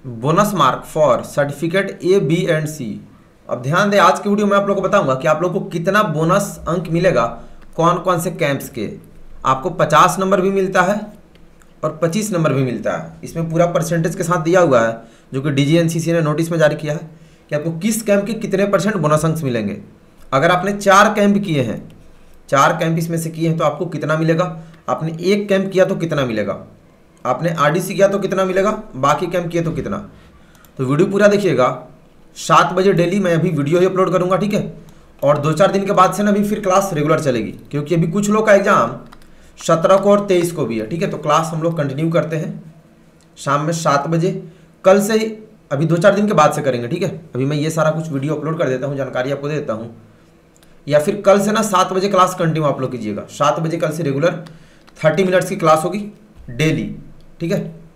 Bonus mark for certificate A B and C. अब ध्यान दें, आज की वीडियो में आप लोगों को बताऊंगा कि आप लोगों को कितना बोनस अंक मिलेगा कौन कौन से कैंप्स के। आपको 50 नंबर भी मिलता है और 25 नंबर भी मिलता है। इसमें पूरा परसेंटेज के साथ दिया हुआ है जो कि DGNCC ने नोटिस में जारी किया है कि आपको किस कैंप के कितने % बोनस अंक मिलेंगे। अगर आपने 4 कैंप किए हैं, 4 कैंप इसमें से किए हैं तो आपको कितना मिलेगा, आपने 1 कैंप किया तो कितना मिलेगा, आपने RDC किया तो कितना मिलेगा, बाकी कैंप किए तो कितना। तो वीडियो पूरा देखिएगा। 7 बजे डेली मैं अभी वीडियो ही अपलोड करूंगा, ठीक है। और 2-4 दिन के बाद से ना अभी फिर क्लास रेगुलर चलेगी, क्योंकि अभी कुछ लोग का एग्जाम 17 को और 23 को भी है, ठीक है। तो क्लास हम लोग कंटिन्यू करते हैं शाम में 7 बजे। कल से ही, अभी 2-4 दिन के बाद से करेंगे, ठीक है। अभी मैं ये सारा कुछ वीडियो अपलोड कर देता हूँ, जानकारी आपको दे देता हूँ। या फिर कल से ना 7 बजे क्लास कंटिन्यू आप लोग कीजिएगा। 7 बजे कल से रेगुलर 30 मिनट्स की क्लास होगी डेली, ठीक है।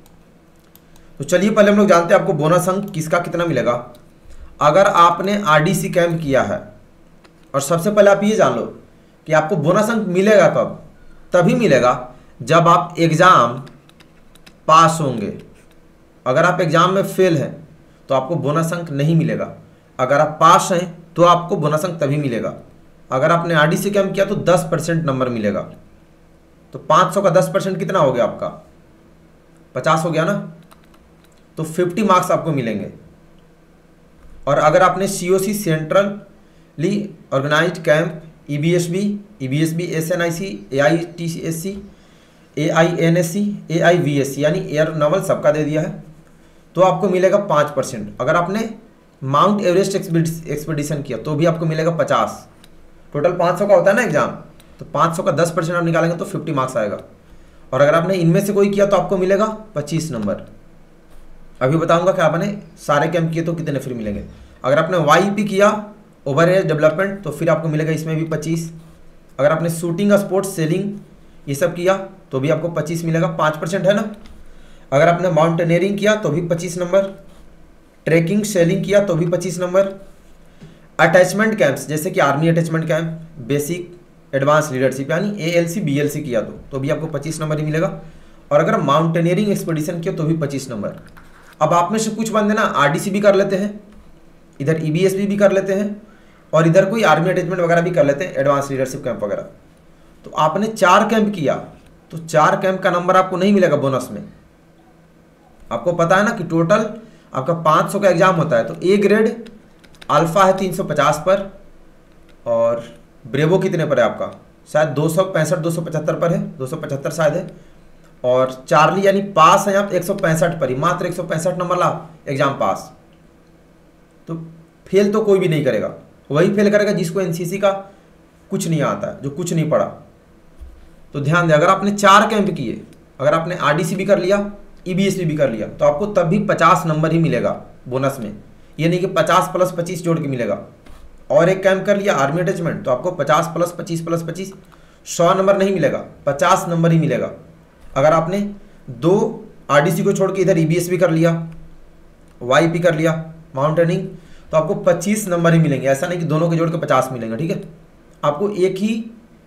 तो चलिए पहले हम लोग जानते हैं आपको बोनस अंक किसका कितना मिलेगा। अगर आपने RDC कैंप किया है, और सबसे पहले आप ये जान लो कि आपको बोनस अंक मिलेगा कब, तभी मिलेगा जब आप एग्जाम पास होंगे। अगर आप एग्जाम में फेल हैं तो आपको बोनस अंक नहीं मिलेगा। अगर आप पास हैं तो आपको बोनस अंक तभी मिलेगा। अगर आपने RDC कैंप किया तो 10% नंबर मिलेगा। तो 500 का 10% कितना हो गया आपका, 50 हो गया ना। तो 50 मार्क्स आपको मिलेंगे। और अगर आपने COC centrally organised camp EBSB SNIC AITSC AINSC AIVSC यानी एयर नवल सबका दे दिया है तो आपको मिलेगा 5%। अगर आपने माउंट एवरेस्ट एक्सपीडिशन किया तो भी आपको मिलेगा 50। टोटल 500 का होता है ना एग्जाम, तो 500 का 10% आप निकालेंगे तो 50 मार्क्स आएगा। और अगर आपने इनमें से कोई किया तो आपको मिलेगा 25 नंबर। अभी बताऊंगा कि आपने सारे कैंप किए तो कितने फिर मिलेंगे। अगर आपने YEP किया ओवर एज डेवलपमेंट तो फिर आपको मिलेगा इसमें भी 25। अगर आपने शूटिंग स्पोर्ट्स सेलिंग ये सब किया तो भी आपको 25 मिलेगा, 5% है ना। अगर आपने माउंटेनियरिंग किया तो भी 25 नंबर, ट्रैकिंग सेलिंग किया तो भी 25 नंबर। अटैचमेंट कैंप्स जैसे कि army attachment camp, basic advance leadership यानी ALC BLC किया तो भी आपको 25 नंबर ही मिलेगा। और अगर माउंटेनियरिंग एक्सपीडिशन किया तो भी 25 नंबर। अब आप में से कुछ बंदे ना RDC भी कर लेते हैं, इधर EBSB भी कर लेते हैं और इधर कोई आर्मी अटैचमेंट वगैरह भी कर लेते हैं, एडवांस लीडरशिप कैंप वगैरह। तो आपने 4 कैंप किया तो 4 कैंप का नंबर आपको नहीं मिलेगा बोनस में। आपको पता है ना कि टोटल आपका 500 का एग्जाम होता है। तो A ग्रेड अल्फा है 350 पर, और ब्रेवो कितने पर है आपका, शायद 265 275 पर है, 275 शायद है। और चार्ली यानी पास है आप 165 पर ही, मात्र 165 नंबर ला एग्जाम पास। तो फेल तो कोई भी नहीं करेगा, वही फेल करेगा जिसको NCC का कुछ नहीं आता है, जो कुछ नहीं पढ़ा। तो ध्यान दें, अगर आपने 4 कैंप किए, अगर आपने RDC भी कर लिया EBSB भी कर लिया तो आपको तब भी 50 नंबर ही मिलेगा बोनस में। ये नहीं कि 50 + 25 जोड़ के मिलेगा। और एक कैंप कर लिया आर्मी अटैचमेंट तो आपको 50 + 25 + 25 100 नंबर नहीं मिलेगा, 50 नंबर ही मिलेगा। अगर आपने 2 RDC को छोड़ के इधर EBSB कर लिया, YEP कर लिया, माउंटेनिंग, तो आपको 25 नंबर ही मिलेंगे। ऐसा नहीं कि दोनों के जोड़ के 50 मिलेंगे, ठीक है। आपको एक ही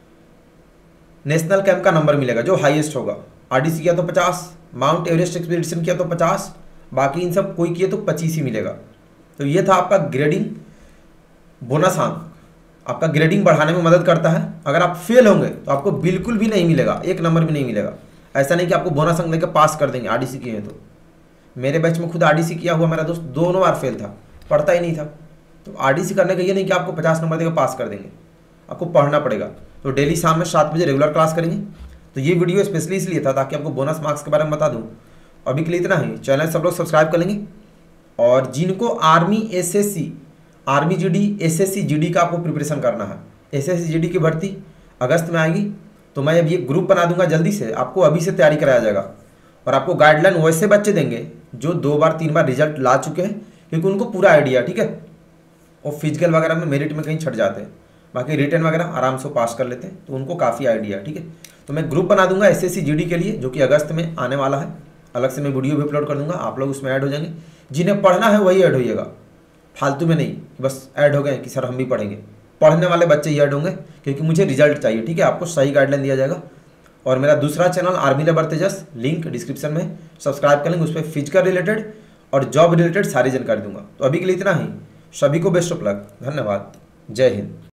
नेशनल कैंप का नंबर मिलेगा जो हाईएस्ट होगा। RDC किया तो 50, माउंट एवरेस्ट एक्सपीडिशन किया तो 50, बाकी इन सब कोई किए तो 25 ही मिलेगा। तो ये था आपका ग्रेडिंग बोनस अंक, आपका ग्रेडिंग बढ़ाने में मदद करता है। अगर आप फेल होंगे तो आपको बिल्कुल भी नहीं मिलेगा, 1 नंबर भी नहीं मिलेगा। ऐसा नहीं कि आपको बोनस अंक लेकर पास कर देंगे RDC किए हैं तो। मेरे बैच में खुद RDC किया हुआ मेरा दोस्त 2 बार फेल था, पढ़ता ही नहीं था। तो RDC करने का ये नहीं कि आपको 50 नंबर देकर पास कर देंगे, आपको पढ़ना पड़ेगा। तो डेली शाम में 7 बजे रेगुलर क्लास करेंगे। तो ये वीडियो स्पेशली इसलिए था ताकि आपको बोनस मार्क्स के बारे में बता दूँ। अभी के लिए इतना ही। चैनल सब लोग सब्सक्राइब कर लेंगे। और जिनको army SSC, army GD SSC GD का आपको प्रिपरेशन करना है, SSC GD की भर्ती अगस्त में आएगी, तो मैं अभी एक ग्रुप बना दूंगा जल्दी से, आपको अभी से तैयारी कराया जाएगा। और आपको गाइडलाइन वैसे बच्चे देंगे जो 2 बार 3 बार रिजल्ट ला चुके हैं, क्योंकि उनको पूरा आइडिया, ठीक है। और फिजिकल वगैरह में मेरिट में कहीं छट जाते हैं, बाकी रिटर्न वगैरह आराम से पास कर लेते हैं, तो उनको काफ़ी आइडिया, ठीक है। तो मैं ग्रुप बना दूंगा SSC GD के लिए जो कि अगस्त में आने वाला है। अलग से मैं वीडियो भी अपलोड कर दूंगा, आप लोग उसमें ऐड हो जाएंगे। जिन्हें पढ़ना है वही ऐड होइएगा, फालतू में नहीं बस ऐड हो गए कि सर हम भी पढ़ेंगे। पढ़ने वाले बच्चे ही ऐड होंगे क्योंकि मुझे रिजल्ट चाहिए, ठीक है। आपको सही गाइडलाइन दिया जाएगा। और मेरा दूसरा channel army labour Tejas, link description में, सब्सक्राइब कर लेंगे। उस पर फिजिकल रिलेटेड और जॉब रिलेटेड सारी जानकारी दूंगा। तो अभी के लिए इतना ही। सभी को बेस्ट ऑफ लक। धन्यवाद। जय हिंद।